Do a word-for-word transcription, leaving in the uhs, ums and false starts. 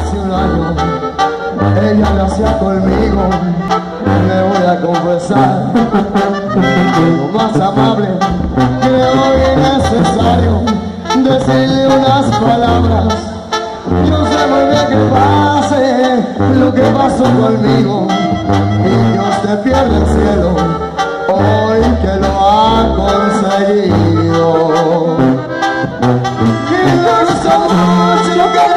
hace un año ella lo hacía conmigo. Le voy a confesar, lo más amable, creo innecesario decirle unas palabras. Yo sé muy bien que pase lo que pasó conmigo y Dios te pierde el cielo hoy que lo ha conseguido. Y no mucho lo que